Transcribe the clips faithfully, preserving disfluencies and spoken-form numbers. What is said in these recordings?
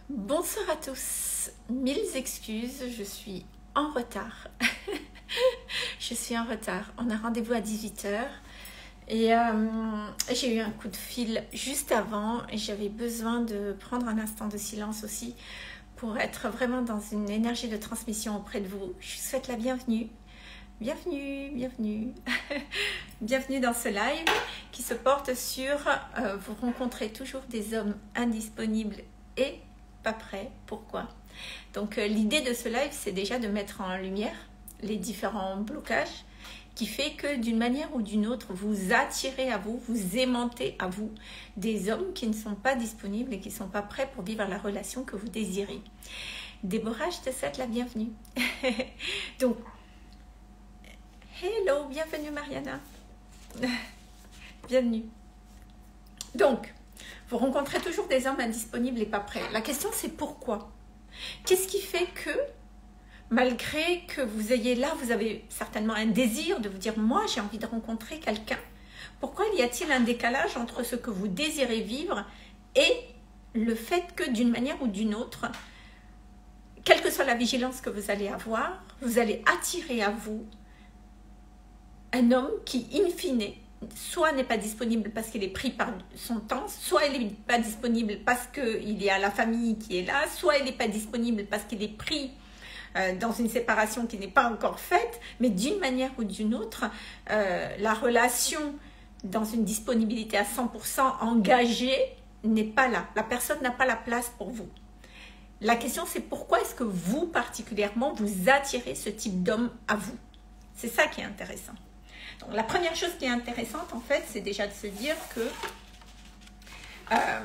Bonsoir à tous, mille excuses, je suis en retard. Je suis en retard, on a rendez-vous à dix-huit heures et euh, j'ai eu un coup de fil juste avant et j'avais besoin de prendre un instant de silence aussi pour être vraiment dans une énergie de transmission auprès de vous. Je vous souhaite la bienvenue. Bienvenue, bienvenue, bienvenue dans ce live qui se porte sur euh, vous rencontrez toujours des hommes indisponibles et pas prêts. Pourquoi? Donc euh, l'idée de ce live, c'est déjà de mettre en lumière les différents blocages qui fait que d'une manière ou d'une autre, vous attirez à vous, vous aimantez à vous des hommes qui ne sont pas disponibles et qui ne sont pas prêts pour vivre la relation que vous désirez. Déborah, je te souhaite la bienvenue. Donc, hello, bienvenue Mariana. Bienvenue. Donc, vous rencontrez toujours des hommes indisponibles et pas prêts. La question c'est pourquoi? Qu'est-ce qui fait que, malgré que vous ayez là, vous avez certainement un désir de vous dire « moi j'ai envie de rencontrer quelqu'un », pourquoi y a-t-il un décalage entre ce que vous désirez vivre et le fait que d'une manière ou d'une autre, quelle que soit la vigilance que vous allez avoir, vous allez attirer à vous un homme qui, in fine, soit n'est pas disponible parce qu'il est pris par son temps, soit il n'est pas disponible parce qu'il y a la famille qui est là, soit il n'est pas disponible parce qu'il est pris euh, dans une séparation qui n'est pas encore faite, mais d'une manière ou d'une autre, euh, la relation dans une disponibilité à cent pour cent engagée n'est pas là. La personne n'a pas la place pour vous. La question c'est pourquoi est-ce que vous particulièrement vous attirez ce type d'homme à vous? C'est ça qui est intéressant. Donc, la première chose qui est intéressante, en fait, c'est déjà de se dire que euh,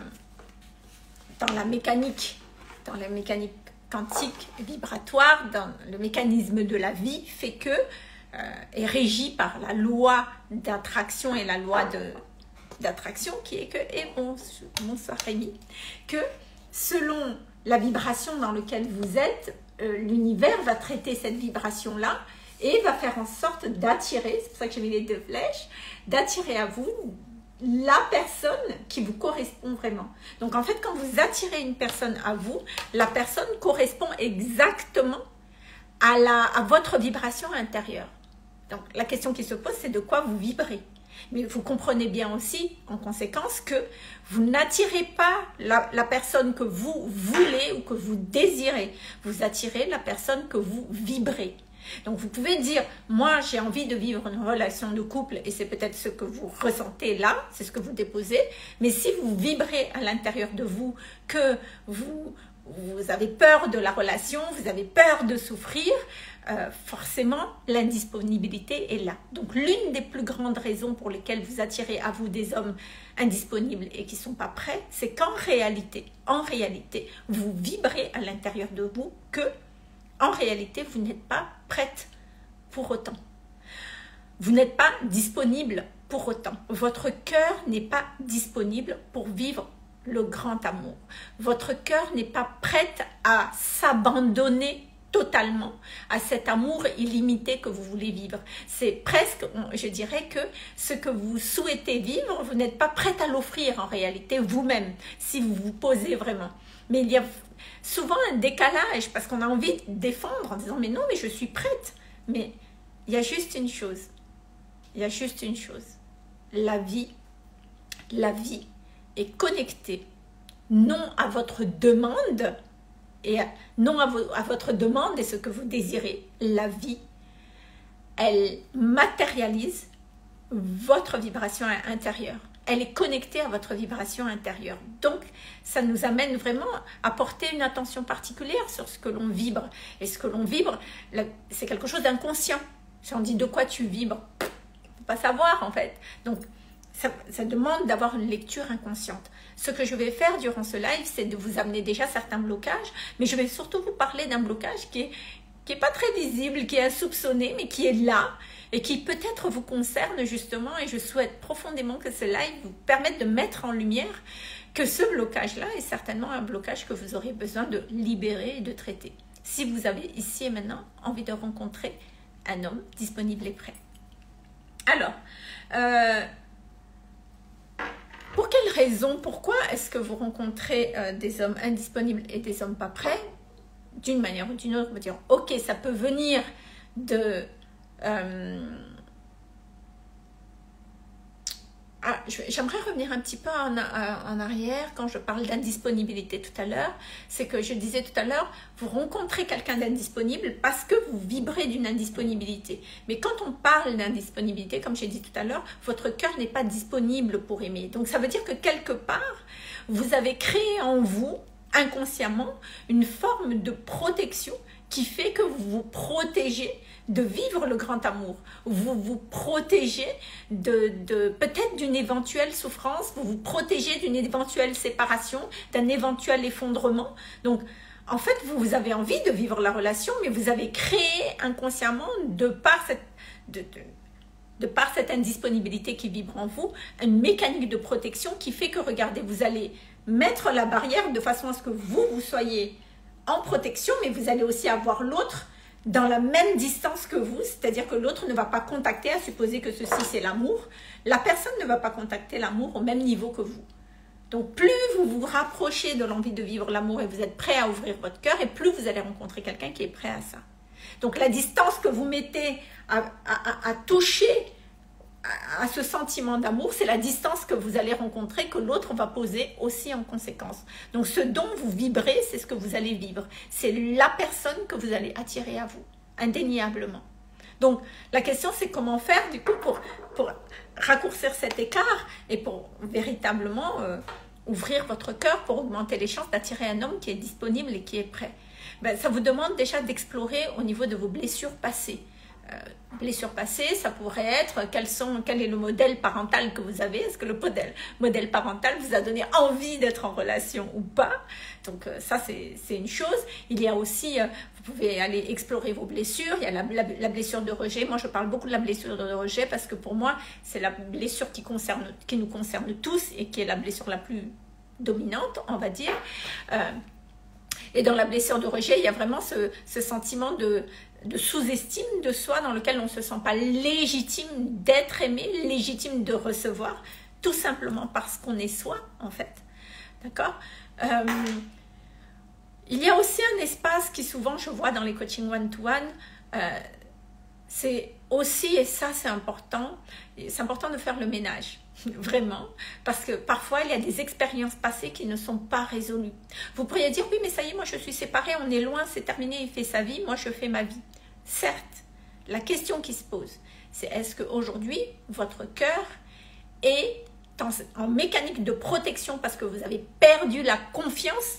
dans la mécanique, dans la mécanique quantique vibratoire, dans le mécanisme de la vie, fait que euh, est régi par la loi d'attraction et la loi d'attraction qui est que, et bon, bonsoir Rémi, que selon la vibration dans laquelle vous êtes, euh, l'univers va traiter cette vibration-là et va faire en sorte d'attirer, c'est pour ça que j'ai mis les deux flèches, d'attirer à vous la personne qui vous correspond vraiment. Donc en fait, quand vous attirez une personne à vous, la personne correspond exactement à, la, à votre vibration intérieure. Donc la question qui se pose, c'est de quoi vous vibrez. Mais vous comprenez bien aussi, en conséquence, que vous n'attirez pas la, la personne que vous voulez ou que vous désirez. Vous attirez la personne que vous vibrez. Donc vous pouvez dire, moi j'ai envie de vivre une relation de couple et c'est peut-être ce que vous ressentez là, c'est ce que vous déposez, mais si vous vibrez à l'intérieur de vous que vous, vous avez peur de la relation, vous avez peur de souffrir, euh, forcément l'indisponibilité est là. Donc l'une des plus grandes raisons pour lesquelles vous attirez à vous des hommes indisponibles et qui ne sont pas prêts, c'est qu'en réalité, en réalité, vous vibrez à l'intérieur de vous que en réalité, vous n'êtes pas prête pour autant. Vous n'êtes pas disponible pour autant. Votre cœur n'est pas disponible pour vivre le grand amour. Votre cœur n'est pas prête à s'abandonner totalement à cet amour illimité que vous voulez vivre. C'est presque, je dirais que ce que vous souhaitez vivre, vous n'êtes pas prête à l'offrir en réalité vous-même, si vous vous posez vraiment. Mais il y a souvent un décalage parce qu'on a envie de défendre en disant mais non mais je suis prête, mais il y a juste une chose, il y a juste une chose, la vie, la vie est connectée non à votre demande et à, non à, vo, à votre demande et ce que vous désirez, la vie elle matérialise votre vibration intérieure. Elle est connectée à votre vibration intérieure. Donc, ça nous amène vraiment à porter une attention particulière sur ce que l'on vibre. Et ce que l'on vibre, c'est quelque chose d'inconscient. Si on dit de quoi tu vibres, il ne faut pas savoir en fait. Donc, ça, ça demande d'avoir une lecture inconsciente. Ce que je vais faire durant ce live, c'est de vous amener déjà certains blocages, mais je vais surtout vous parler d'un blocage qui est, qui est pas très visible, qui est insoupçonné, mais qui est là, et qui peut-être vous concerne justement, et je souhaite profondément que ce live vous permette de mettre en lumière que ce blocage-là est certainement un blocage que vous aurez besoin de libérer et de traiter. Si vous avez ici et maintenant envie de rencontrer un homme disponible et prêt. Alors, euh, Pour quelles raisons, pourquoi est-ce que vous rencontrez euh, des hommes indisponibles et des hommes pas prêts? D'une manière ou d'une autre, on va dire, ok, ça peut venir de... Euh, Ah, j'aimerais revenir un petit peu en, en arrière quand je parle d'indisponibilité tout à l'heure. C'est que je disais tout à l'heure, vous rencontrez quelqu'un d'indisponible parce que vous vibrez d'une indisponibilité. Mais quand on parle d'indisponibilité, comme j'ai dit tout à l'heure, votre cœur n'est pas disponible pour aimer. Donc ça veut dire que quelque part, vous avez créé en vous, inconsciemment, une forme de protection qui fait que vous vous protégez de vivre le grand amour. Vous vous protégez de, de peut-être d'une éventuelle souffrance, vous vous protégez d'une éventuelle séparation, d'un éventuel effondrement. Donc, en fait, vous avez envie de vivre la relation, mais vous avez créé inconsciemment, de par cette, de, de, de par cette indisponibilité qui vibre en vous, une mécanique de protection qui fait que, regardez, vous allez mettre la barrière de façon à ce que vous, vous soyez en protection, mais vous allez aussi avoir l'autre dans la même distance que vous, c'est-à-dire que l'autre ne va pas contacter, à supposer que ceci c'est l'amour, la personne ne va pas contacter l'amour au même niveau que vous. Donc plus vous vous rapprochez de l'envie de vivre l'amour et vous êtes prêt à ouvrir votre cœur, et plus vous allez rencontrer quelqu'un qui est prêt à ça. Donc la distance que vous mettez à, à, à toucher à, à ce sentiment d'amour, c'est la distance que vous allez rencontrer, que l'autre va poser aussi en conséquence. Donc ce dont vous vibrez, c'est ce que vous allez vivre. C'est la personne que vous allez attirer à vous, indéniablement. Donc la question, c'est comment faire du coup pour, pour raccourcir cet écart et pour véritablement euh, ouvrir votre cœur, pour augmenter les chances d'attirer un homme qui est disponible et qui est prêt. Ben, ça vous demande déjà d'explorer au niveau de vos blessures passées. Euh, blessures passées, ça pourrait être quels sont, quel est le modèle parental que vous avez. Est-ce que le modèle, modèle parental vous a donné envie d'être en relation ou pas? Donc euh, ça c'est une chose. Il y a aussi, euh, vous pouvez aller explorer vos blessures. Il y a la, la, la blessure de rejet. Moi je parle beaucoup de la blessure de rejet parce que pour moi c'est la blessure qui, concerne, qui nous concerne tous et qui est la blessure la plus dominante, on va dire. Euh, et dans la blessure de rejet, il y a vraiment ce, ce sentiment de de sous-estime de soi dans lequel on ne se sent pas légitime d'être aimé, légitime de recevoir, tout simplement parce qu'on est soi, en fait. D'accord? euh, Il y a aussi un espace qui souvent, je vois dans les coachings one-to-one, euh, c'est aussi, et ça c'est important, c'est important de faire le ménage. Vraiment, parce que parfois il y a des expériences passées qui ne sont pas résolues. Vous pourriez dire, oui mais ça y est, moi je suis séparée, on est loin, c'est terminé, il fait sa vie, moi je fais ma vie. Certes, la question qui se pose, c'est est-ce qu'aujourd'hui votre cœur est en, en mécanique de protection parce que vous avez perdu la confiance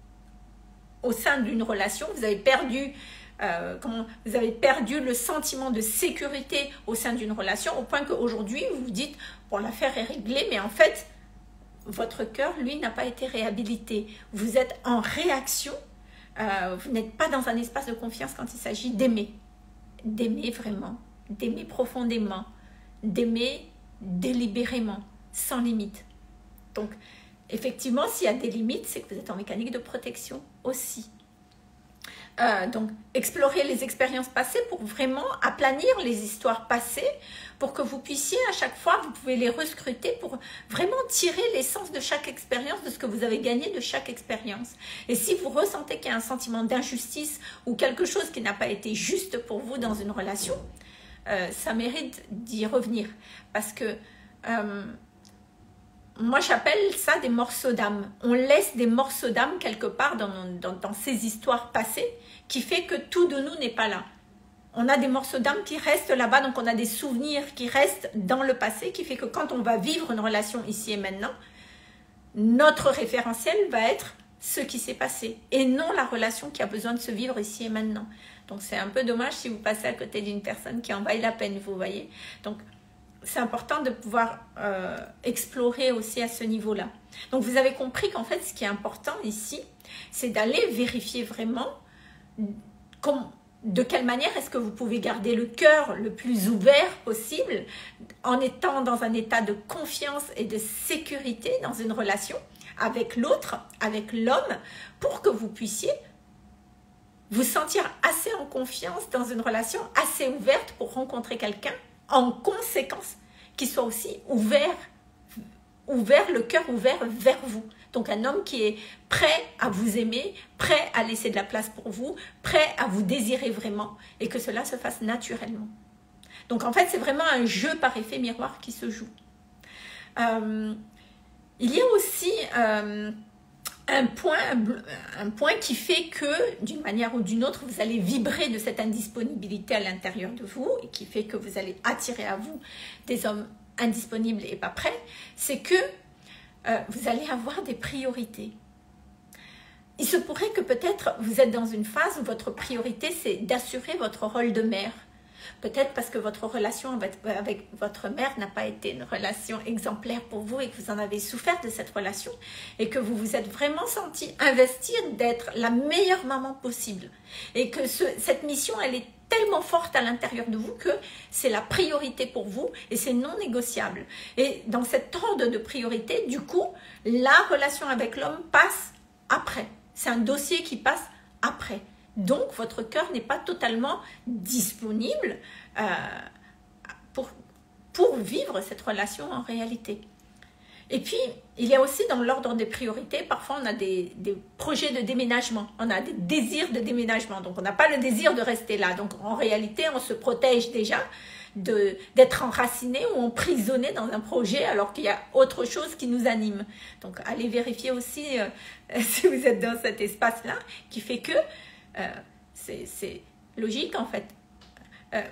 au sein d'une relation, vous avez perdu Euh, comment, vous avez perdu le sentiment de sécurité au sein d'une relation, au point qu'aujourd'hui vous vous dites, bon l'affaire est réglée, mais en fait votre cœur lui n'a pas été réhabilité, vous êtes en réaction, euh, vous n'êtes pas dans un espace de confiance quand il s'agit d'aimer, d'aimer vraiment, d'aimer profondément, d'aimer délibérément, sans limite. Donc effectivement s'il y a des limites, c'est que vous êtes en mécanique de protection aussi. Euh, donc, explorer les expériences passées pour vraiment aplanir les histoires passées, pour que vous puissiez, à chaque fois, vous pouvez les rescruter pour vraiment tirer l'essence de chaque expérience, de ce que vous avez gagné de chaque expérience. Et si vous ressentez qu'il y a un sentiment d'injustice ou quelque chose qui n'a pas été juste pour vous dans une relation, euh, ça mérite d'y revenir. Parce que euh, moi, j'appelle ça des morceaux d'âme. On laisse des morceaux d'âme quelque part dans, dans, dans ces histoires passées qui fait que tout de nous n'est pas là. On a des morceaux d'âme qui restent là-bas, donc on a des souvenirs qui restent dans le passé, qui fait que quand on va vivre une relation ici et maintenant, notre référentiel va être ce qui s'est passé et non la relation qui a besoin de se vivre ici et maintenant. Donc, c'est un peu dommage si vous passez à côté d'une personne qui en vaille la peine, vous voyez. Donc, c'est important de pouvoir euh, explorer aussi à ce niveau-là. Donc, vous avez compris qu'en fait, ce qui est important ici, c'est d'aller vérifier vraiment comme, de quelle manière est-ce que vous pouvez garder le cœur le plus ouvert possible en étant dans un état de confiance et de sécurité dans une relation avec l'autre, avec l'homme, pour que vous puissiez vous sentir assez en confiance dans une relation assez ouverte pour rencontrer quelqu'un en conséquence, qui soit aussi ouvert, ouvert, le cœur ouvert vers vous. Donc un homme qui est prêt à vous aimer, prêt à laisser de la place pour vous, prêt à vous désirer vraiment et que cela se fasse naturellement. Donc en fait, c'est vraiment un jeu par effet miroir qui se joue. Euh, il y a aussi euh, un, point, un point qui fait que d'une manière ou d'une autre, vous allez vibrer de cette indisponibilité à l'intérieur de vous et qui fait que vous allez attirer à vous des hommes indisponibles et pas prêts, c'est que euh, vous allez avoir des priorités. Il se pourrait que peut-être vous êtes dans une phase où votre priorité c'est d'assurer votre rôle de mère. Peut-être parce que votre relation avec, avec votre mère n'a pas été une relation exemplaire pour vous et que vous en avez souffert de cette relation et que vous vous êtes vraiment senti investir d'être la meilleure maman possible. Et que ce, cette mission, elle est tellement forte à l'intérieur de vous que c'est la priorité pour vous et c'est non négociable. Et dans cet ordre de priorité, du coup, la relation avec l'homme passe après. C'est un dossier qui passe après. Donc, votre cœur n'est pas totalement disponible euh, pour, pour vivre cette relation en réalité. Et puis, il y a aussi dans l'ordre des priorités, parfois on a des, des projets de déménagement, on a des désirs de déménagement. Donc, on n'a pas le désir de rester là. Donc, en réalité, on se protège déjà de, d'être enraciné ou emprisonné dans un projet alors qu'il y a autre chose qui nous anime. Donc, allez vérifier aussi euh, si vous êtes dans cet espace-là qui fait que Euh, c'est logique en fait. Euh,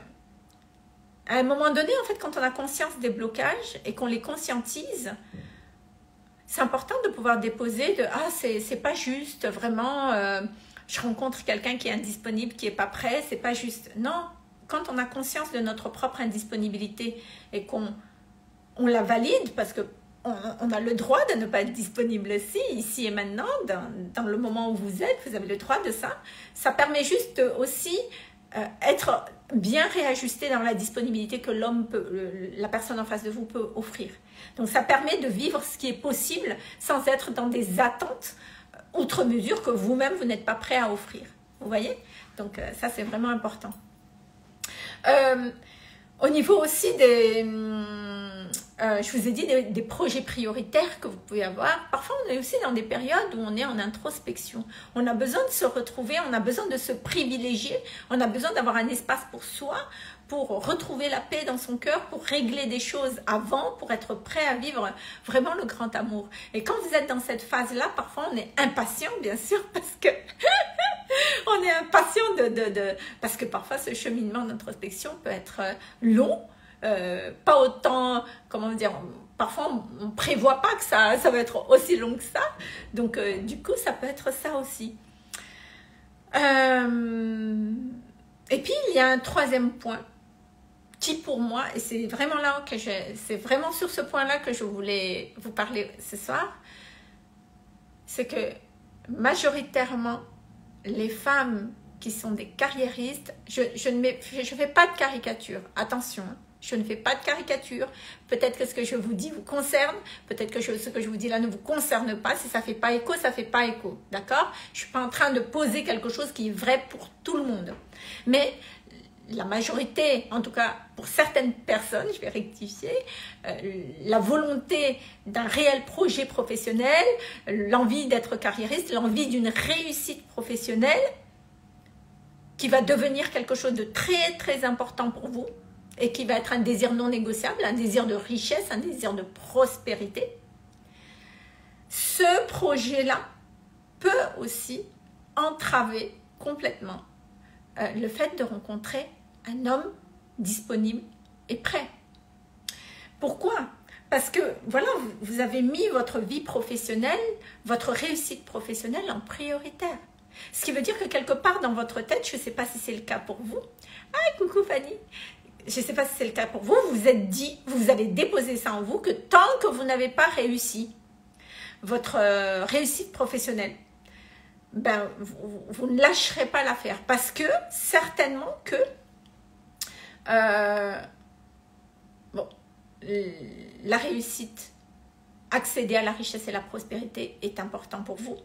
à un moment donné, en fait, quand on a conscience des blocages et qu'on les conscientise, c'est important de pouvoir déposer de « Ah, c'est pas juste, vraiment, euh, je rencontre quelqu'un qui est indisponible, qui n'est pas prêt, c'est pas juste. » Non, quand on a conscience de notre propre indisponibilité et qu'on on la valide, parce que On, on a le droit de ne pas être disponible ici, ici et maintenant, dans, dans le moment où vous êtes, vous avez le droit de ça. Ça permet juste aussi euh, être bien réajusté dans la disponibilité que l'homme peut, le, la personne en face de vous peut offrir. Donc ça permet de vivre ce qui est possible sans être dans des attentes outre mesure que vous-même vous n'êtes pas prêt à offrir. Vous voyez? Donc euh, ça c'est vraiment important. Euh, au niveau aussi des... Euh, je vous ai dit des, des projets prioritaires que vous pouvez avoir. Parfois, on est aussi dans des périodes où on est en introspection. On a besoin de se retrouver, on a besoin de se privilégier, on a besoin d'avoir un espace pour soi, pour retrouver la paix dans son cœur, pour régler des choses avant, pour être prêt à vivre vraiment le grand amour. Et quand vous êtes dans cette phase-là, parfois on est impatient, bien sûr, parce que on est impatient de, de, de... Parce que parfois, ce cheminement d'introspection peut être long. Euh, pas autant, comment dire, parfois on ne prévoit pas que ça, ça va être aussi long que ça, donc euh, du coup ça peut être ça aussi. Euh, et puis il y a un troisième point qui pour moi, et c'est vraiment là que je, c'est vraiment sur ce point là que je voulais vous parler ce soir, c'est que majoritairement les femmes qui sont des carriéristes, je, je ne mets, je fais pas de caricature, attention, je ne fais pas de caricature. Peut-être que ce que je vous dis vous concerne. Peut-être que je, ce que je vous dis là ne vous concerne pas. Si ça ne fait pas écho, ça ne fait pas écho. D'accord? Je ne suis pas en train de poser quelque chose qui est vrai pour tout le monde. Mais la majorité, en tout cas pour certaines personnes, je vais rectifier, euh, la volonté d'un réel projet professionnel, l'envie d'être carriériste, l'envie d'une réussite professionnelle qui va devenir quelque chose de très très important pour vous, et qui va être un désir non négociable, un désir de richesse, un désir de prospérité. Ce projet-là peut aussi entraver complètement euh, le fait de rencontrer un homme disponible et prêt. Pourquoi? Parce que, voilà, vous avez mis votre vie professionnelle, votre réussite professionnelle en prioritaire. Ce qui veut dire que quelque part dans votre tête, je ne sais pas si c'est le cas pour vous. Ah, coucou Fanny! Je ne sais pas si c'est le cas pour vous, vous vous êtes dit, vous avez déposé ça en vous, que tant que vous n'avez pas réussi votre euh, réussite professionnelle, ben, vous, vous ne lâcherez pas l'affaire. Parce que, certainement que, euh, bon, la réussite, accéder à la richesse et la prospérité est important pour vous.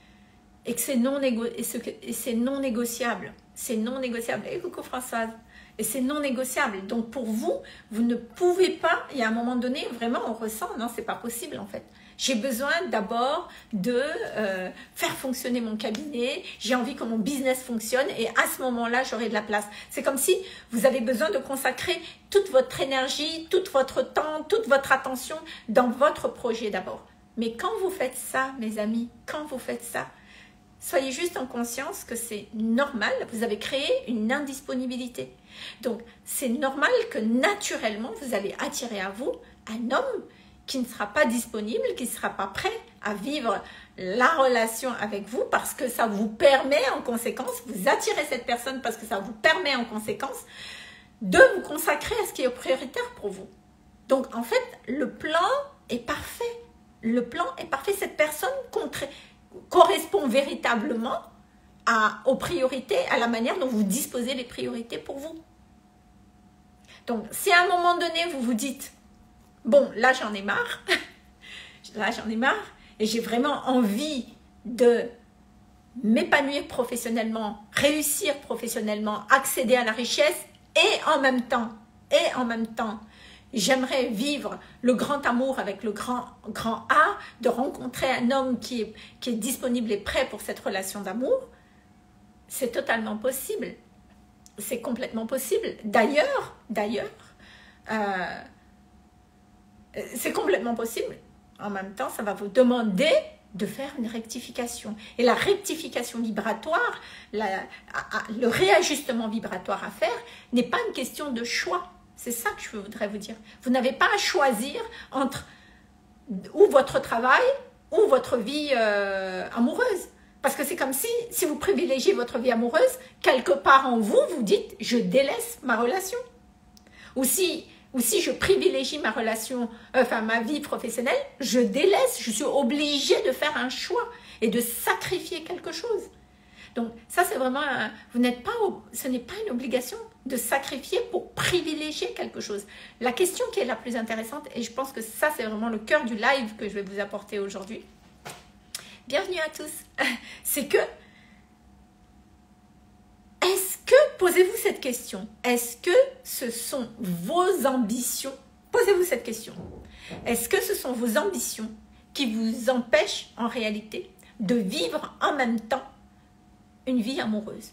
Et que c'est non, négo et ce que, et c'est non négociable. C'est non négociable. Et coucou Françoise. Et c'est non négociable. Donc pour vous, vous ne pouvez pas, et à un moment donné, vraiment on ressent, non, c'est pas possible en fait. J'ai besoin d'abord de euh, faire fonctionner mon cabinet, j'ai envie que mon business fonctionne et à ce moment-là, j'aurai de la place. C'est comme si vous avez besoin de consacrer toute votre énergie, tout votre temps, toute votre attention dans votre projet d'abord. Mais quand vous faites ça, mes amis, quand vous faites ça, soyez juste en conscience que c'est normal, vous avez créé une indisponibilité. Donc, c'est normal que naturellement, vous allez attirer à vous un homme qui ne sera pas disponible, qui ne sera pas prêt à vivre la relation avec vous parce que ça vous permet en conséquence, vous attirez cette personne parce que ça vous permet en conséquence de vous consacrer à ce qui est prioritaire pour vous. Donc, en fait, le plan est parfait. Le plan est parfait. Cette personne correspond véritablement à, aux priorités, à la manière dont vous disposez les priorités pour vous. Donc, si à un moment donné, vous vous dites, bon, là, j'en ai marre, là, j'en ai marre, et j'ai vraiment envie de m'épanouir professionnellement, réussir professionnellement, accéder à la richesse, et en même temps, et en même temps, j'aimerais vivre le grand amour avec le grand, grand A, de rencontrer un homme qui est, qui est disponible et prêt pour cette relation d'amour. C'est totalement possible. C'est complètement possible. D'ailleurs, d'ailleurs, euh, c'est complètement possible. En même temps, ça va vous demander de faire une rectification. Et la rectification vibratoire, la, le réajustement vibratoire à faire n'est pas une question de choix. C'est ça que je voudrais vous dire. Vous n'avez pas à choisir entre ou votre travail ou votre vie euh, amoureuse. Parce que c'est comme si, si vous privilégiez votre vie amoureuse, quelque part en vous, vous dites « je délaisse ma relation ». Ou si, ou si je privilégie ma relation, enfin ma vie professionnelle, je délaisse, je suis obligée de faire un choix et de sacrifier quelque chose. Donc ça c'est vraiment, un, vous n'êtes pas, ce n'est pas une obligation de sacrifier pour privilégier quelque chose. La question qui est la plus intéressante, et je pense que ça c'est vraiment le cœur du live que je vais vous apporter aujourd'hui, bienvenue à tous, c'est que, est-ce que, posez-vous cette question, est-ce que ce sont vos ambitions, posez-vous cette question, est-ce que ce sont vos ambitions qui vous empêchent en réalité de vivre en même temps une vie amoureuse?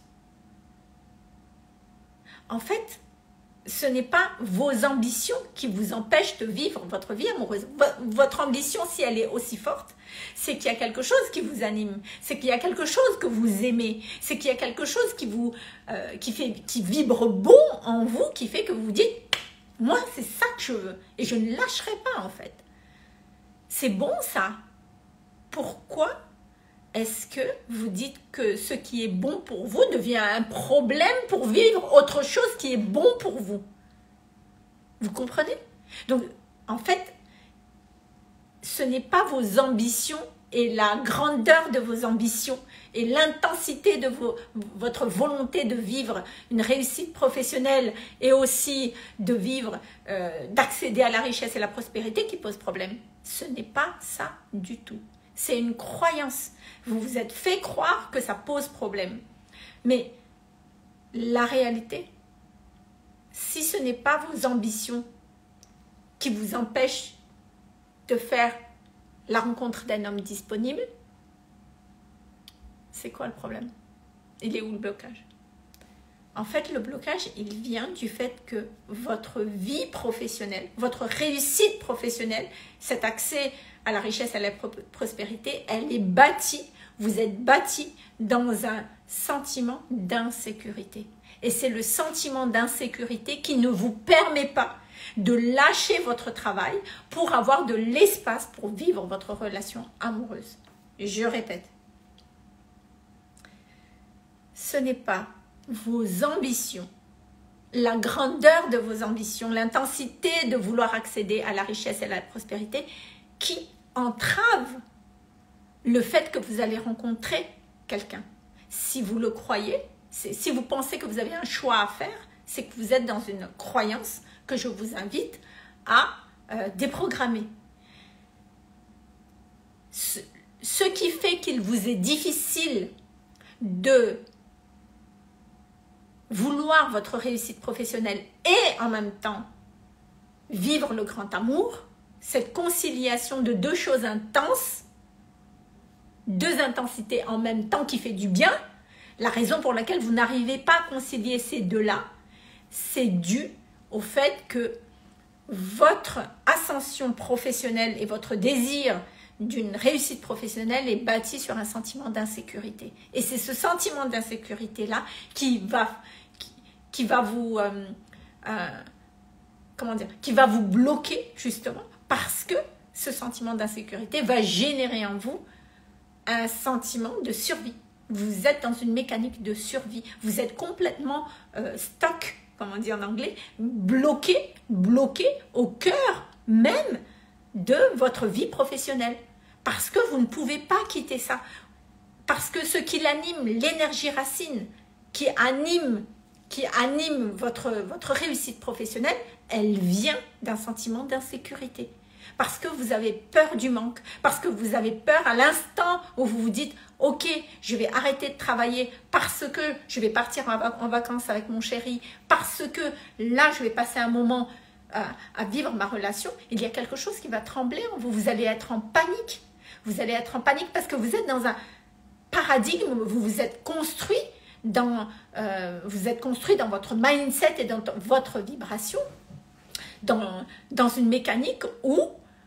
En fait, ce n'est pas vos ambitions qui vous empêchent de vivre votre vie amoureuse. Votre ambition, si elle est aussi forte, c'est qu'il y a quelque chose qui vous anime, c'est qu'il y a quelque chose que vous aimez, c'est qu'il y a quelque chose qui vous, euh, qui fait, qui vibre bon en vous, qui fait que vous vous dites, moi c'est ça que je veux et je ne lâcherai pas en fait. C'est bon ça. Pourquoi est-ce que vous dites que ce qui est bon pour vous devient un problème pour vivre autre chose qui est bon pour vous? Vous comprenez? Donc, en fait, ce n'est pas vos ambitions et la grandeur de vos ambitions et l'intensité de vos, votre volonté de vivre une réussite professionnelle et aussi de vivre, euh, d'accéder à la richesse et la prospérité qui pose problème. Ce n'est pas ça du tout. C'est une croyance. Vous vous êtes fait croire que ça pose problème. Mais la réalité, si ce n'est pas vos ambitions qui vous empêchent de faire la rencontre d'un homme disponible, c'est quoi le problème? Il est où le blocage? En fait, le blocage, il vient du fait que votre vie professionnelle, votre réussite professionnelle, cet accès à la richesse, à la prospérité, elle est bâtie, vous êtes bâti dans un sentiment d'insécurité. Et c'est le sentiment d'insécurité qui ne vous permet pas de lâcher votre travail pour avoir de l'espace pour vivre votre relation amoureuse. Je répète, ce n'est pas vos ambitions, la grandeur de vos ambitions, l'intensité de vouloir accéder à la richesse et à la prospérité qui entrave le fait que vous allez rencontrer quelqu'un. Si vous le croyez, si vous pensez que vous avez un choix à faire, c'est que vous êtes dans une croyance que je vous invite à euh, déprogrammer. Ce, ce qui fait qu'il vous est difficile de vouloir votre réussite professionnelle et en même temps vivre le grand amour, cette conciliation de deux choses intenses, deux intensités en même temps qui fait du bien, la raison pour laquelle vous n'arrivez pas à concilier ces deux-là, c'est dû au fait que votre ascension professionnelle et votre désir d'une réussite professionnelle est bâti sur un sentiment d'insécurité. Et c'est ce sentiment d'insécurité-là qui va, qui, qui va vous... Euh, euh, comment dire, qui va vous bloquer justement parce que ce sentiment d'insécurité va générer en vous un sentiment de survie. Vous êtes dans une mécanique de survie. Vous êtes complètement euh, stuck, comme on dit en anglais, bloqué, bloqué au cœur même de votre vie professionnelle. Parce que vous ne pouvez pas quitter ça. Parce que ce qui l'anime, l'énergie racine, qui anime, qui anime votre, votre réussite professionnelle, elle vient d'un sentiment d'insécurité. Parce que vous avez peur du manque, parce que vous avez peur à l'instant où vous vous dites « Ok, je vais arrêter de travailler parce que je vais partir en vacances avec mon chéri, parce que là, je vais passer un moment à, à vivre ma relation. » Il y a quelque chose qui va trembler en vous. Vous allez être en panique. Vous allez être en panique parce que vous êtes dans un paradigme, vous vous êtes construit dans, euh, vous êtes construit dans votre mindset et dans votre vibration, dans, dans une mécanique où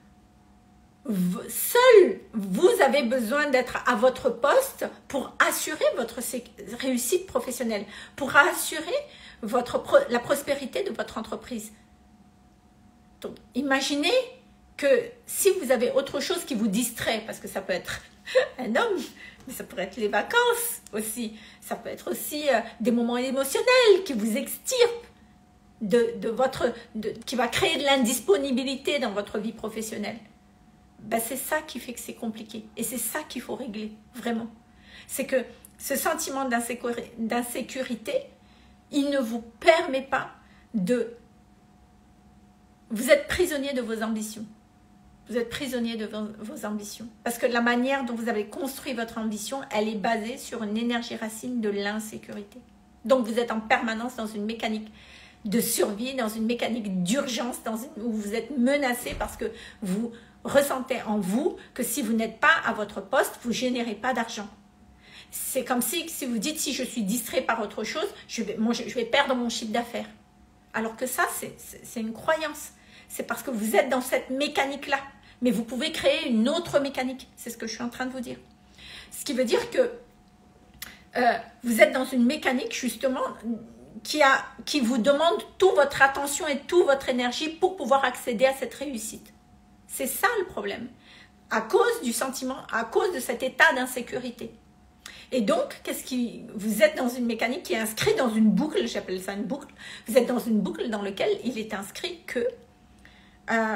seul vous avez besoin d'être à votre poste pour assurer votre réussite professionnelle, pour assurer votre, la prospérité de votre entreprise. Donc, imaginez que si vous avez autre chose qui vous distrait, parce que ça peut être un homme, mais ça pourrait être les vacances aussi, ça peut être aussi euh, des moments émotionnels qui vous extirpent, de, de votre, de, qui va créer de l'indisponibilité dans votre vie professionnelle. Ben, c'est ça qui fait que c'est compliqué. Et c'est ça qu'il faut régler, vraiment. C'est que ce sentiment d'insécurité, il ne vous permet pas de... Vous êtes prisonnier de vos ambitions. Vous êtes prisonnier de vos, vos ambitions. Parce que la manière dont vous avez construit votre ambition, elle est basée sur une énergie racine de l'insécurité. Donc vous êtes en permanence dans une mécanique de survie, dans une mécanique d'urgence, où vous êtes menacé parce que vous ressentez en vous que si vous n'êtes pas à votre poste, vous ne générez pas d'argent. C'est comme si, si vous dites, si je suis distrait par autre chose, je vais, moi, je vais perdre mon chiffre d'affaires. Alors que ça, c'est une croyance. C'est parce que vous êtes dans cette mécanique-là. Mais vous pouvez créer une autre mécanique. C'est ce que je suis en train de vous dire. Ce qui veut dire que euh, vous êtes dans une mécanique, justement, qui, a, qui vous demande toute votre attention et toute votre énergie pour pouvoir accéder à cette réussite. C'est ça le problème. À cause du sentiment, à cause de cet état d'insécurité. Et donc, qu'est-ce qui, vous êtes dans une mécanique qui est inscrite dans une boucle, j'appelle ça une boucle. Vous êtes dans une boucle dans laquelle il est inscrit que euh,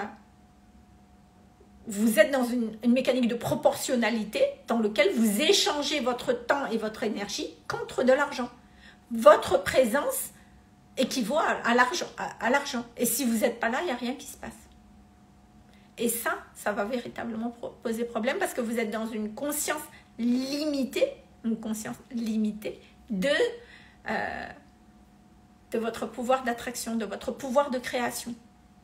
vous êtes dans une, une mécanique de proportionnalité dans laquelle vous échangez votre temps et votre énergie contre de l'argent. Votre présence équivaut à, à l'argent. À, à l'argent. Et si vous n'êtes pas là, il n'y a rien qui se passe. Et ça, ça va véritablement poser problème parce que vous êtes dans une conscience limitée, une conscience limitée de, euh, de votre pouvoir d'attraction, de votre pouvoir de création.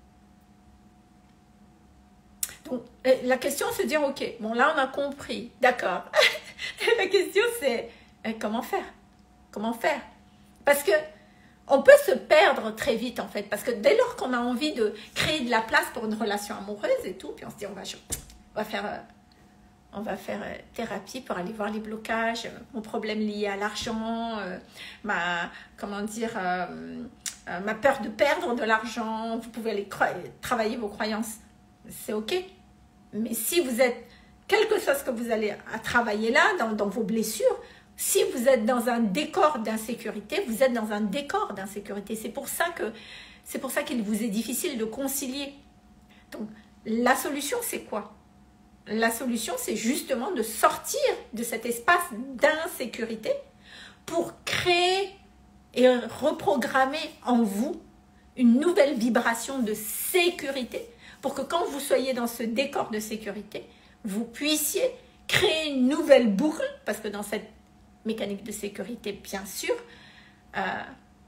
Donc, la question c'est de dire, ok, bon là on a compris, d'accord. La question c'est, comment faire? Comment faire? Parce que on peut se perdre très vite en fait, parce que dès lors qu'on a envie de créer de la place pour une relation amoureuse et tout, puis on se dit on va, on va faire, euh, on va faire euh, thérapie pour aller voir les blocages, euh, mon problème lié à l'argent, euh, ma, comment dire, euh, euh, ma peur de perdre de l'argent, vous pouvez aller travailler vos croyances, c'est ok. Mais si vous êtes, quel que soit ce que vous allez à travailler là, dans, dans vos blessures, si vous êtes dans un décor d'insécurité, vous êtes dans un décor d'insécurité. C'est pour ça que c'est pour ça qu'il vous est difficile de concilier. Donc, la solution, c'est quoi? La solution, c'est justement de sortir de cet espace d'insécurité pour créer et reprogrammer en vous une nouvelle vibration de sécurité pour que quand vous soyez dans ce décor de sécurité, vous puissiez créer une nouvelle boucle, parce que dans cette mécanique de sécurité, bien sûr, euh,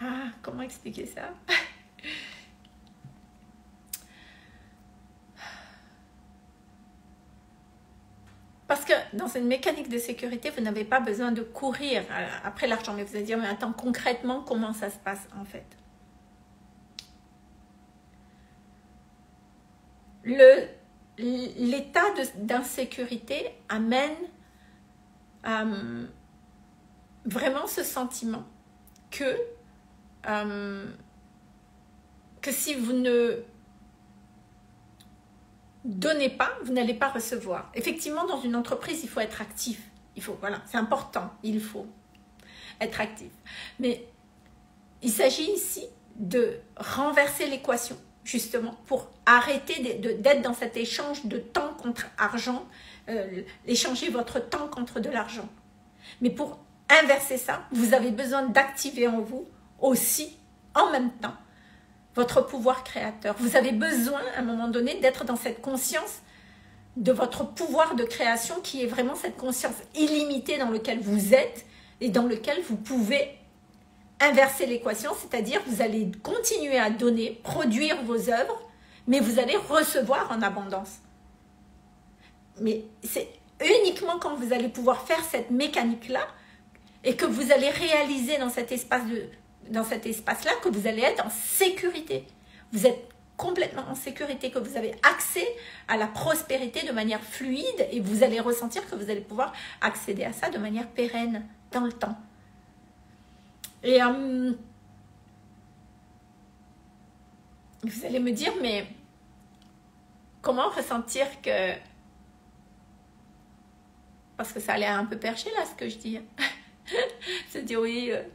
Ah, comment expliquer ça? Parce que dans une mécanique de sécurité, vous n'avez pas besoin de courir après l'argent. Mais vous allez dire, mais attends, concrètement, comment ça se passe en fait? L'état d'insécurité amène euh, vraiment ce sentiment que, euh, que si vous ne donnez pas, vous n'allez pas recevoir. Effectivement, dans une entreprise, il faut être actif. Il faut, voilà, c'est important, il faut être actif. Mais il s'agit ici de renverser l'équation, justement, pour arrêter d'être dans cet échange de temps contre argent, euh, échanger votre temps contre de l'argent. Mais pour inverser ça, vous avez besoin d'activer en vous aussi, en même temps, votre pouvoir créateur. Vous avez besoin, à un moment donné, d'être dans cette conscience de votre pouvoir de création qui est vraiment cette conscience illimitée dans laquelle vous êtes et dans laquelle vous pouvez inverser l'équation, c'est-à-dire vous allez continuer à donner, produire vos œuvres, mais vous allez recevoir en abondance. Mais c'est uniquement quand vous allez pouvoir faire cette mécanique-là et que vous allez réaliser dans cet espace de dans cet espace-là que vous allez être en sécurité. Vous êtes complètement en sécurité, que vous avez accès à la prospérité de manière fluide et vous allez ressentir que vous allez pouvoir accéder à ça de manière pérenne dans le temps. Et euh, vous allez me dire, mais comment ressentir que... Parce que ça a l'air un peu perché là ce que je dis. Se dire oui... Euh...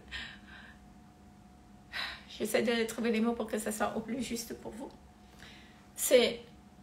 J'essaie de trouver les mots pour que ça soit au plus juste pour vous. C'est...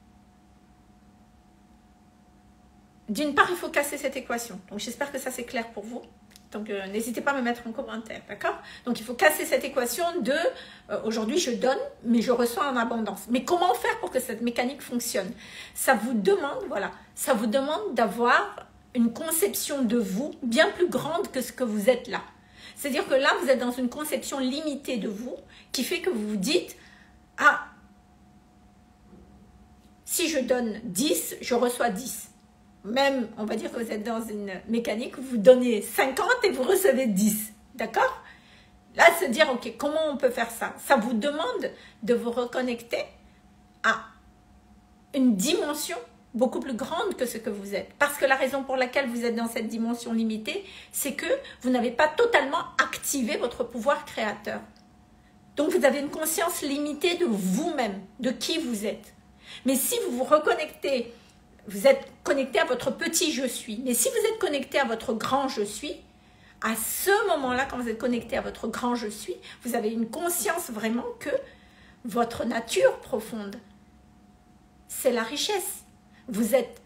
D'une part, il faut casser cette équation. Donc, j'espère que ça, c'est clair pour vous. Donc, euh, n'hésitez pas à me mettre en commentaire, d'accord? Donc, il faut casser cette équation de euh, aujourd'hui, je donne, mais je reçois en abondance. Mais comment faire pour que cette mécanique fonctionne? Ça vous demande, voilà, ça vous demande d'avoir une conception de vous bien plus grande que ce que vous êtes là. C'est-à-dire que là, vous êtes dans une conception limitée de vous qui fait que vous vous dites « Ah, si je donne dix, je reçois dix. » Même, on va dire que vous êtes dans une mécanique où vous donnez cinquante et vous recevez dix. D'accord? Là, se dire « Ok, comment on peut faire ça ?» Ça vous demande de vous reconnecter à une dimension beaucoup plus grande que ce que vous êtes. Parce que la raison pour laquelle vous êtes dans cette dimension limitée, c'est que vous n'avez pas totalement activé votre pouvoir créateur. Donc, vous avez une conscience limitée de vous-même, de qui vous êtes. Mais si vous vous reconnectez, vous êtes connecté à votre petit « je suis ». Mais si vous êtes connecté à votre grand « je suis », à ce moment-là, quand vous êtes connecté à votre grand « je suis », vous avez une conscience vraiment que votre nature profonde, c'est la richesse. Vous êtes,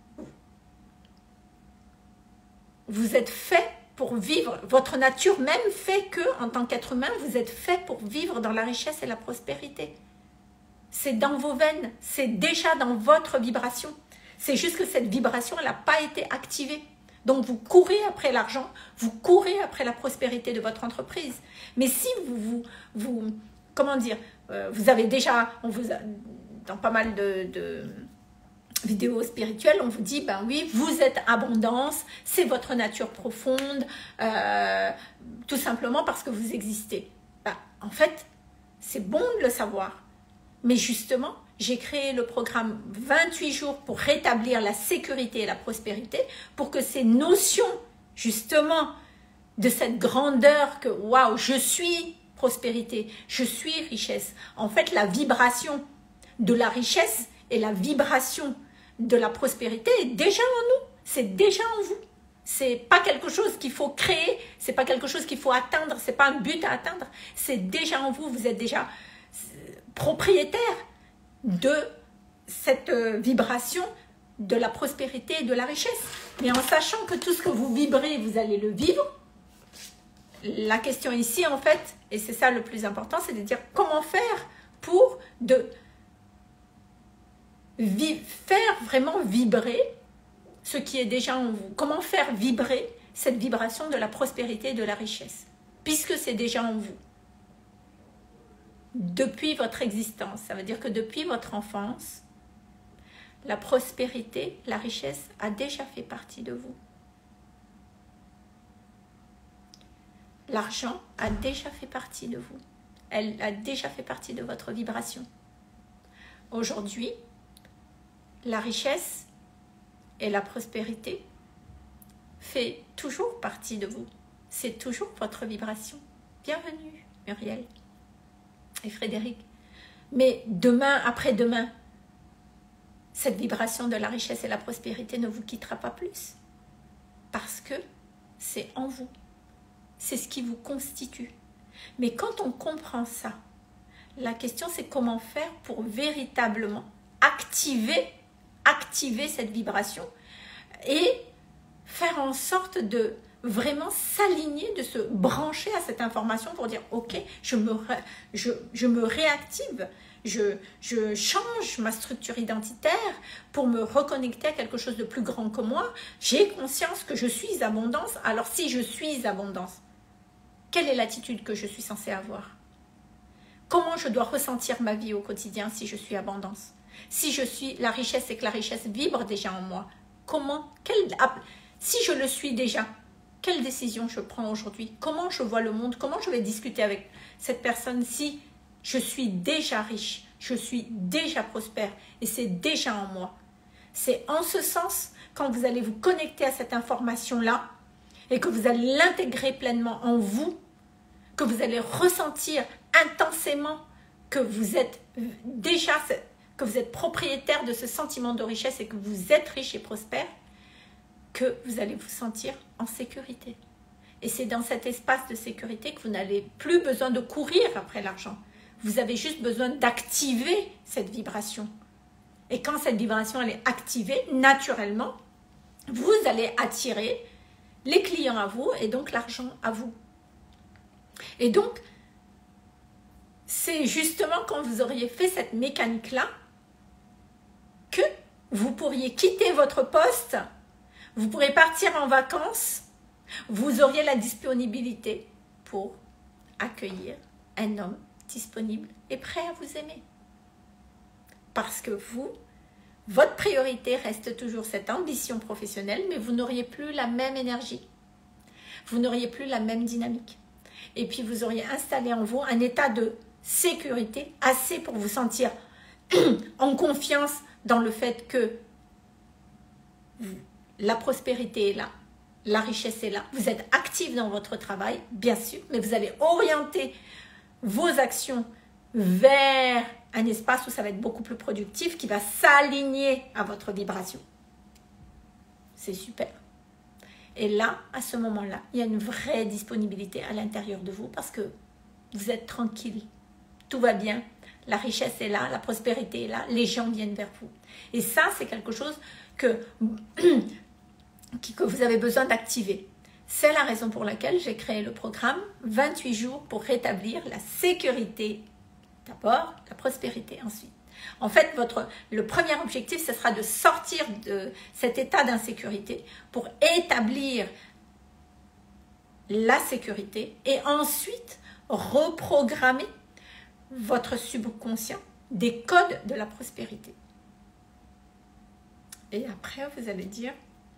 vous êtes fait pour vivre, votre nature même fait que, en tant qu'être humain, vous êtes fait pour vivre dans la richesse et la prospérité. C'est dans vos veines, c'est déjà dans votre vibration. C'est juste que cette vibration, elle n'a pas été activée. Donc, vous courez après l'argent, vous courez après la prospérité de votre entreprise. Mais si vous, vous, vous comment dire, euh, vous avez déjà, on vous a, dans pas mal de... de vidéo spirituelle, on vous dit, ben oui, vous êtes abondance, c'est votre nature profonde, euh, tout simplement parce que vous existez. Ben, en fait, c'est bon de le savoir. Mais justement, j'ai créé le programme vingt-huit jours pour rétablir la sécurité et la prospérité, pour que ces notions, justement, de cette grandeur que, waouh, je suis prospérité, je suis richesse. En fait, la vibration de la richesse et la vibration de la prospérité est déjà en nous, c'est déjà en vous. C'est pas quelque chose qu'il faut créer, c'est pas quelque chose qu'il faut atteindre, c'est pas un but à atteindre, c'est déjà en vous, vous êtes déjà propriétaire de cette vibration de la prospérité et de la richesse. Mais en sachant que tout ce que vous vibrez, vous allez le vivre, la question ici en fait, et c'est ça le plus important, c'est de dire comment faire pour de faire vraiment vibrer ce qui est déjà en vous. Comment faire vibrer cette vibration de la prospérité et de la richesse, puisque c'est déjà en vous. depuis votre existence. Ça veut dire que depuis votre enfance, la prospérité, la richesse a déjà fait partie de vous. L'argent a déjà fait partie de vous. Elle a déjà fait partie de votre vibration. Aujourd'hui, la richesse et la prospérité fait toujours partie de vous. C'est toujours votre vibration. Bienvenue, Muriel et Frédéric. Mais demain, après-demain, cette vibration de la richesse et la prospérité ne vous quittera pas plus. Parce que c'est en vous. C'est ce qui vous constitue. Mais quand on comprend ça, la question c'est comment faire pour véritablement activer, activer cette vibration et faire en sorte de vraiment s'aligner, de se brancher à cette information pour dire ok, je me, ré, je, je me réactive, je, je change ma structure identitaire pour me reconnecter à quelque chose de plus grand que moi. J'ai conscience que je suis abondance. Alors si je suis abondance, quelle est l'attitude que je suis censée avoir? Comment je dois ressentir ma vie au quotidien si je suis abondance? Si je suis la richesse et que la richesse vibre déjà en moi, comment, quelle, si je le suis déjà, quelle décision je prends aujourd'hui? Comment je vois le monde? Comment je vais discuter avec cette personne si je suis déjà riche, je suis déjà prospère et c'est déjà en moi? C'est en ce sens, quand vous allez vous connecter à cette information-là et que vous allez l'intégrer pleinement en vous, que vous allez ressentir intensément que vous êtes déjà, que vous êtes propriétaire de ce sentiment de richesse et que vous êtes riche et prospère, que vous allez vous sentir en sécurité. Et c'est dans cet espace de sécurité que vous n'avez plus besoin de courir après l'argent. Vous avez juste besoin d'activer cette vibration. Et quand cette vibration elle est activée, naturellement, vous allez attirer les clients à vous et donc l'argent à vous. Et donc, c'est justement quand vous auriez fait cette mécanique-là que vous pourriez quitter votre poste, vous pourrez partir en vacances, vous auriez la disponibilité pour accueillir un homme disponible et prêt à vous aimer. Parce que vous, votre priorité reste toujours cette ambition professionnelle, mais vous n'auriez plus la même énergie. Vous n'auriez plus la même dynamique. Et puis vous auriez installé en vous un état de sécurité assez pour vous sentir en confiance dans le fait que la prospérité est là, la richesse est là. Vous êtes actif dans votre travail, bien sûr, mais vous allez orienter vos actions vers un espace où ça va être beaucoup plus productif, qui va s'aligner à votre vibration. C'est super. Et là, à ce moment-là, il y a une vraie disponibilité à l'intérieur de vous parce que vous êtes tranquille. Tout va bien. La richesse est là, la prospérité est là, les gens viennent vers vous. Et ça, c'est quelque chose que, que vous avez besoin d'activer. C'est la raison pour laquelle j'ai créé le programme vingt-huit jours pour rétablir la sécurité. D'abord, la prospérité ensuite. En fait, votre, le premier objectif, ce sera de sortir de cet état d'insécurité pour établir la sécurité et ensuite reprogrammer votre subconscient des codes de la prospérité. Et après, vous allez dire,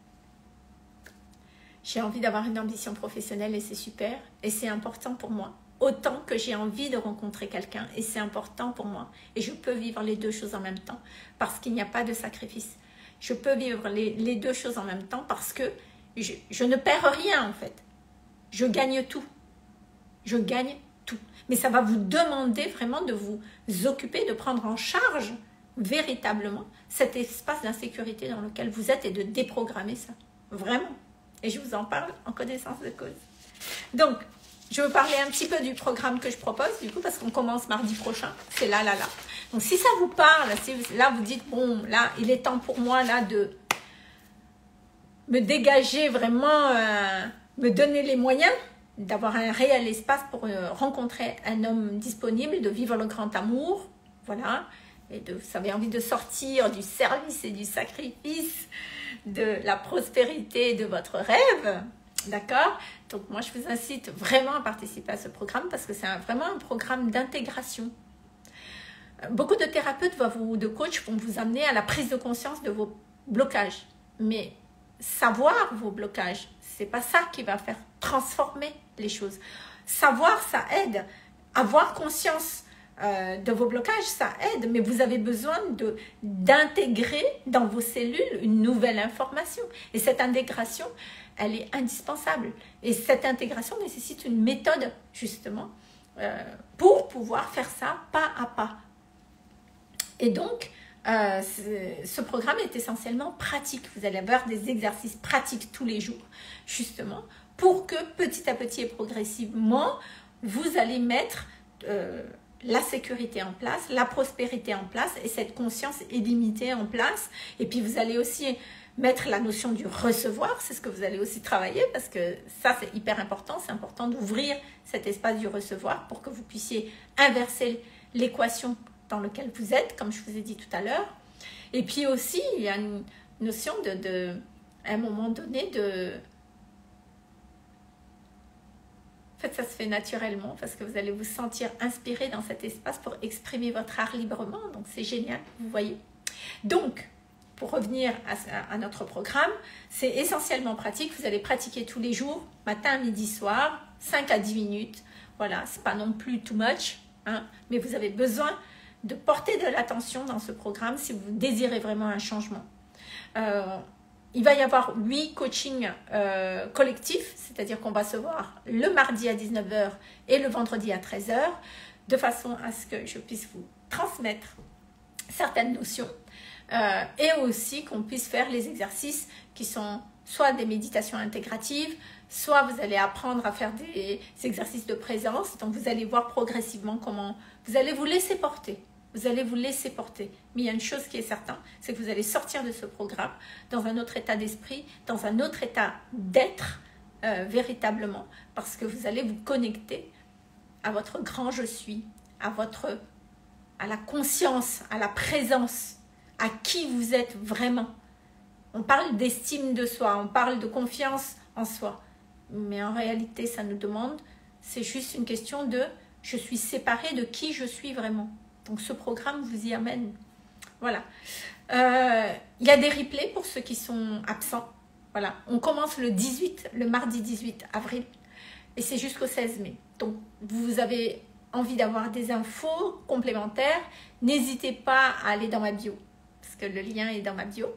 j'ai envie d'avoir une ambition professionnelle et c'est super et c'est important pour moi. Autant que j'ai envie de rencontrer quelqu'un et c'est important pour moi. Et je peux vivre les deux choses en même temps parce qu'il n'y a pas de sacrifice. Je peux vivre les, les deux choses en même temps parce que je, je ne perds rien en fait. Je gagne tout. Je gagne tout. Mais ça va vous demander vraiment de vous occuper, de prendre en charge véritablement cet espace d'insécurité dans lequel vous êtes et de déprogrammer ça. Vraiment. Et je vous en parle en connaissance de cause. Donc, je veux parler un petit peu du programme que je propose, du coup, parce qu'on commence mardi prochain. C'est là, là, là. Donc, si ça vous parle, si vous, là, vous dites, bon, là, il est temps pour moi, là, de me dégager vraiment, euh, me donner les moyens d'avoir un réel espace pour euh, rencontrer un homme disponible, de vivre le grand amour, voilà, et de, vous avez envie de sortir du service et du sacrifice, de la prospérité de votre rêve, d'accord? Donc moi je vous incite vraiment à participer à ce programme parce que c'est un, vraiment un programme d'intégration, Beaucoup de thérapeutes ou de coachs vont vous amener à la prise de conscience de vos blocages. Mais savoir vos blocages, c'est pas ça qui va faire transformer les choses. Savoir, ça aide. Avoir conscience euh, de vos blocages, ça aide. Mais vous avez besoin de d'intégrer dans vos cellules une nouvelle information. Et cette intégration, elle est indispensable. Et cette intégration nécessite une méthode, justement, euh, pour pouvoir faire ça pas à pas. Et donc, euh, ce programme est essentiellement pratique. Vous allez avoir des exercices pratiques tous les jours, justement, pour que petit à petit et progressivement, vous allez mettre euh, la sécurité en place, la prospérité en place et cette conscience illimitée en place. Et puis, vous allez aussi mettre la notion du recevoir, c'est ce que vous allez aussi travailler parce que ça, c'est hyper important. C'est important d'ouvrir cet espace du recevoir pour que vous puissiez inverser l'équation dans lequel vous êtes, comme je vous ai dit tout à l'heure. Et puis aussi, il y a une notion de, de à un moment donné, de... En fait, ça se fait naturellement parce que vous allez vous sentir inspiré dans cet espace pour exprimer votre art librement. Donc, c'est génial, vous voyez. Donc, pour revenir à, à notre programme, c'est essentiellement pratique. Vous allez pratiquer tous les jours, matin, midi, soir, cinq à dix minutes. Voilà, c'est pas non plus too much, hein, mais vous avez besoin de porter de l'attention dans ce programme si vous désirez vraiment un changement. Euh, il va y avoir huit coachings euh, collectifs, c'est-à-dire qu'on va se voir le mardi à dix-neuf heures et le vendredi à treize heures, de façon à ce que je puisse vous transmettre certaines notions euh, et aussi qu'on puisse faire les exercices qui sont soit des méditations intégratives, soit vous allez apprendre à faire des exercices de présence. Donc, vous allez voir progressivement comment vous allez vous laisser porter. Vous allez vous laisser porter. Mais il y a une chose qui est certaine, c'est que vous allez sortir de ce programme dans un autre état d'esprit, dans un autre état d'être euh, véritablement, parce que vous allez vous connecter à votre grand je suis, à, votre, à la conscience, à la présence, à qui vous êtes vraiment. On parle d'estime de soi, on parle de confiance en soi. Mais en réalité, ça nous demande, c'est juste une question de « je suis séparée de qui je suis vraiment ». Donc, ce programme vous y amène. Voilà. Euh, il y a des replays pour ceux qui sont absents. Voilà. On commence le dix-huit, le mardi dix-huit avril. Et c'est jusqu'au seize mai. Donc, vous avez envie d'avoir des infos complémentaires. N'hésitez pas à aller dans ma bio. Parce que le lien est dans ma bio.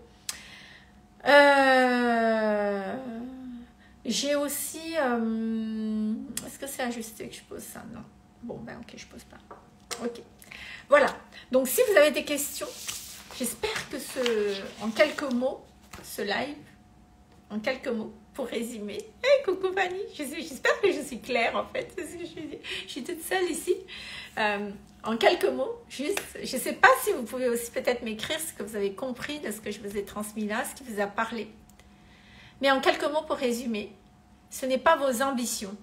Euh... J'ai aussi... Euh... Est-ce que c'est ajusté que je pose ça? Non. Bon, ben ok, je pose pas. Ok. Voilà. Donc, si vous avez des questions, j'espère que ce... En quelques mots, ce live, en quelques mots, pour résumer. Hey, coucou Fanny. J'espère que je suis claire, en fait. Parce que je, suis, je suis toute seule ici. Euh, en quelques mots, juste... Je ne sais pas si vous pouvez aussi peut-être m'écrire ce que vous avez compris de ce que je vous ai transmis là, ce qui vous a parlé. Mais en quelques mots pour résumer, ce n'est pas vos ambitions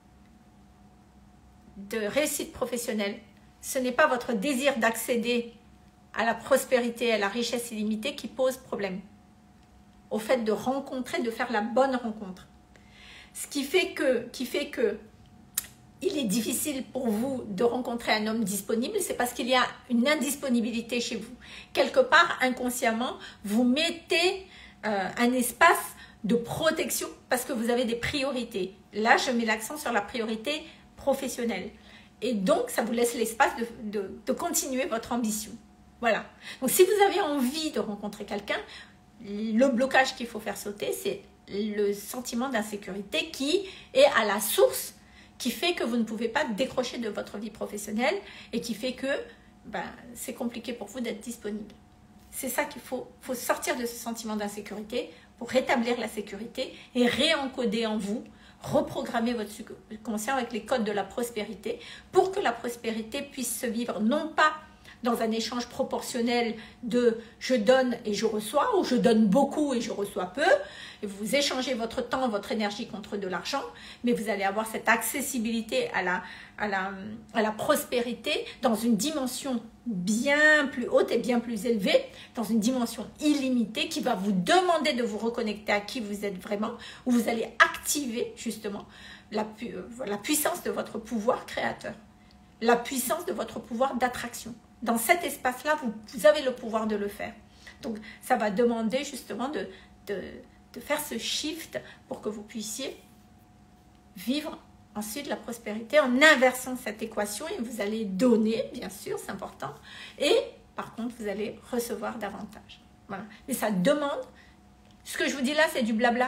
de réussite professionnelle, ce n'est pas votre désir d'accéder à la prospérité, à la richesse illimitée qui pose problème. Au fait de rencontrer, de faire la bonne rencontre. Ce qui fait que, qui fait que il est difficile pour vous de rencontrer un homme disponible, c'est parce qu'il y a une indisponibilité chez vous. Quelque part, inconsciemment, vous mettez euh, un espace de protection parce que vous avez des priorités. Là, je mets l'accent sur la priorité professionnelle. Et donc, ça vous laisse l'espace de, de, de continuer votre ambition. Voilà. Donc, si vous avez envie de rencontrer quelqu'un, le blocage qu'il faut faire sauter, c'est le sentiment d'insécurité qui est à la source, qui fait que vous ne pouvez pas décrocher de votre vie professionnelle et qui fait que ben, c'est compliqué pour vous d'être disponible. C'est ça qu'il faut, faut sortir de ce sentiment d'insécurité pour rétablir la sécurité et réencoder en vous, reprogrammer votre subconscient avec les codes de la prospérité pour que la prospérité puisse se vivre non pas dans un échange proportionnel de je donne et je reçois, ou je donne beaucoup et je reçois peu, et vous échangez votre temps, votre énergie contre de l'argent, mais vous allez avoir cette accessibilité à la, à la, à la prospérité dans une dimension bien plus haute et bien plus élevée, dans une dimension illimitée qui va vous demander de vous reconnecter à qui vous êtes vraiment, où vous allez activer justement la, pu la puissance de votre pouvoir créateur, la puissance de votre pouvoir d'attraction, dans cet espace-là, vous, vous avez le pouvoir de le faire. Donc, ça va demander justement de, de, de faire ce shift pour que vous puissiez vivre ensuite la prospérité en inversant cette équation et vous allez donner, bien sûr, c'est important. Et par contre, vous allez recevoir davantage. Voilà. Mais ça demande, ce que je vous dis là, c'est du blabla.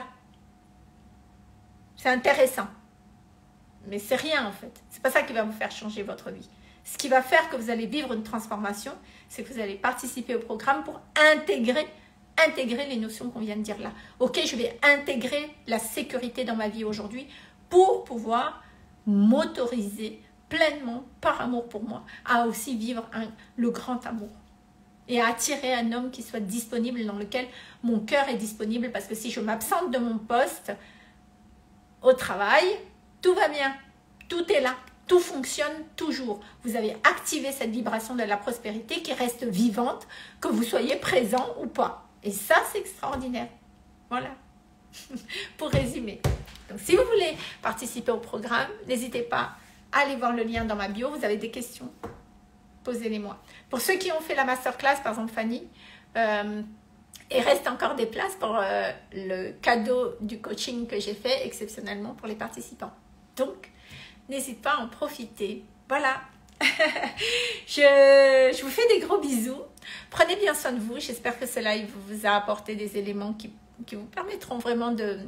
C'est intéressant. Mais c'est rien en fait. C'est pas ça qui va vous faire changer votre vie. Ce qui va faire que vous allez vivre une transformation, c'est que vous allez participer au programme pour intégrer, intégrer les notions qu'on vient de dire là. Ok, je vais intégrer la sécurité dans ma vie aujourd'hui pour pouvoir m'autoriser pleinement, par amour pour moi, à aussi vivre un, le grand amour. Et à attirer un homme qui soit disponible, dans lequel mon cœur est disponible. Parce que si je m'absente de mon poste au travail, tout va bien, tout est là, tout fonctionne toujours. Vous avez activé cette vibration de la prospérité qui reste vivante, que vous soyez présent ou pas. Et ça, c'est extraordinaire. Voilà, pour résumer. Donc, si vous voulez participer au programme, n'hésitez pas à aller voir le lien dans ma bio. Vous avez des questions, posez-les-moi. Pour ceux qui ont fait la masterclass, par exemple Fanny, euh, il reste encore des places pour euh, le cadeau du coaching que j'ai fait exceptionnellement pour les participants. Donc, n'hésite pas à en profiter. Voilà. je, je vous fais des gros bisous. Prenez bien soin de vous. J'espère que ce live vous a apporté des éléments qui, qui vous permettront vraiment de,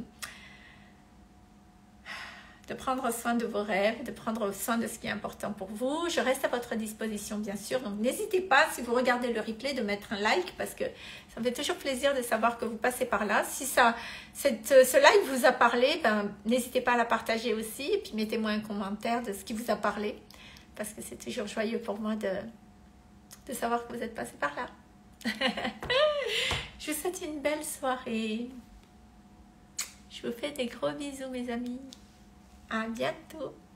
de prendre soin de vos rêves, de prendre soin de ce qui est important pour vous. Je reste à votre disposition, bien sûr. Donc, n'hésitez pas, si vous regardez le replay, de mettre un like parce que ça me fait toujours plaisir de savoir que vous passez par là. Si ça, cette, ce live vous a parlé, ben, n'hésitez pas à la partager aussi. Et puis, mettez-moi un commentaire de ce qui vous a parlé. Parce que c'est toujours joyeux pour moi de, de savoir que vous êtes passé par là. Je vous souhaite une belle soirée. Je vous fais des gros bisous, mes amis. À bientôt.